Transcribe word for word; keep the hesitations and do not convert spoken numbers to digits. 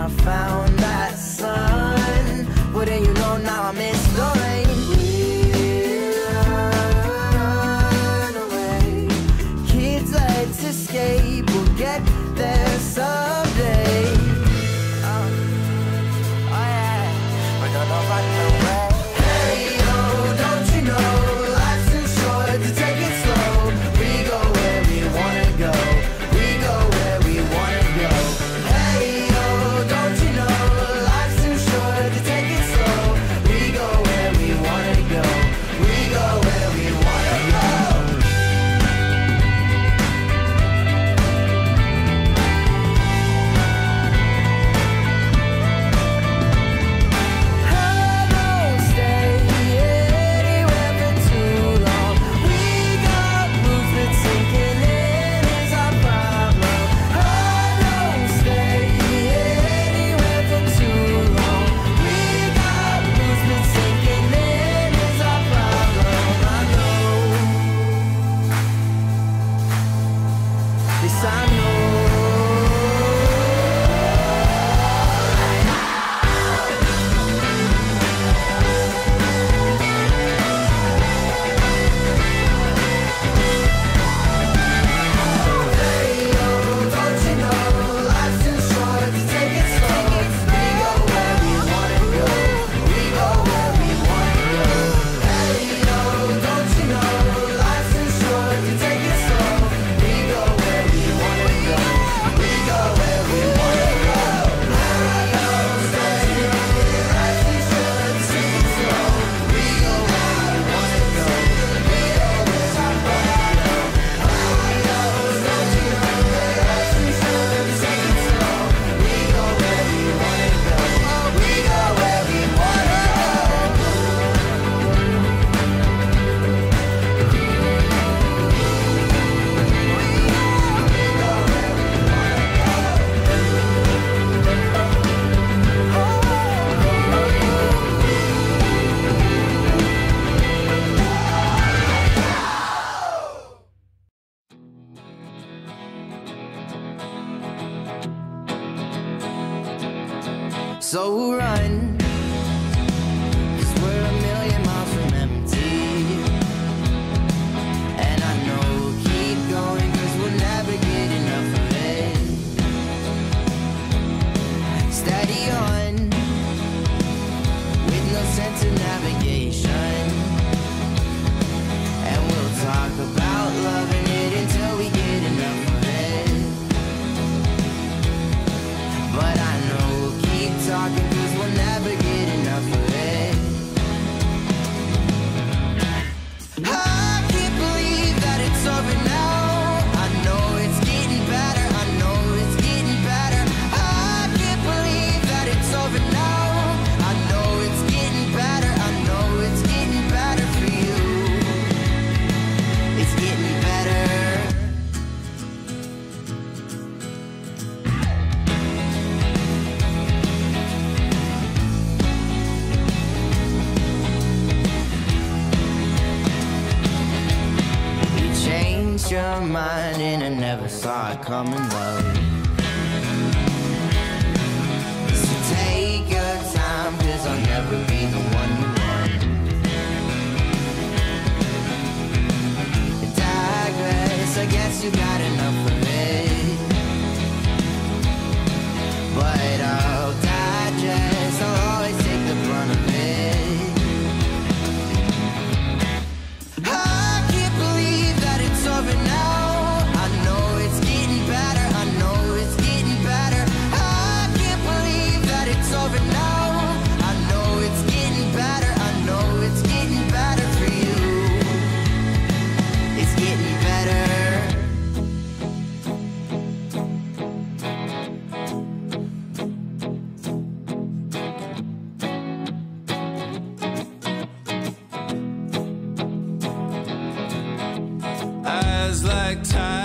I found that sun. Wouldn't you know now I miss the rain. Run away. Kids, let's escape. We'll get there someday. Oh, oh yeah. We're gonna run away. Hey yo, don't you know life's too short to take it slow. We go where we wanna go. We go where we wanna go. Hey yo, don't you know life's too short to take it slow. We go where we wanna go. We go where we wanna go. I don't stay anywhere for too long. We got roots that sinking in is our problem. I don't stay anywhere for too long. We got roots that sinking in is our problem. I know. Yes, I know. Hey yo, don't you know life's too short to take it slow. We go where we wanna go. We go where we wanna go. Hey yo, don't you know life's too short to take it slow. We go where we wanna go. We go where we wanna go. Hey yo, don't you know life's too short to take it slow. We go where we wanna go. We go where our wanna go. Hey yo, don't you know life's too short to take it slow. We go where we wanna go. We go where we wanna So run, 'cause we're a million miles from empty. And I know we'll keep going, 'cause we'll never get enough of it. Steady on, with no sense of navigation. And we'll talk about loving it until we get enough of it. But I know we'll keep talking, 'cause we'll never get enough of it. I can't believe that it's over now. I know it's getting better. I know it's getting better. I can't believe that it's over now. I know it's getting better. I know it's getting better for you. It's getting better. You changed your mind and I never saw it coming, love. So take your time, 'cause I'll never be the one you want. Digress, I guess you got enough of it. But I'll digest, I'll always take the brunt of it. I can't believe that it's over now. I know it's getting better. I know it's getting better. I can't believe that it's over now. I know it's getting better. I know it's getting better for you. It's getting better. Eyes like time.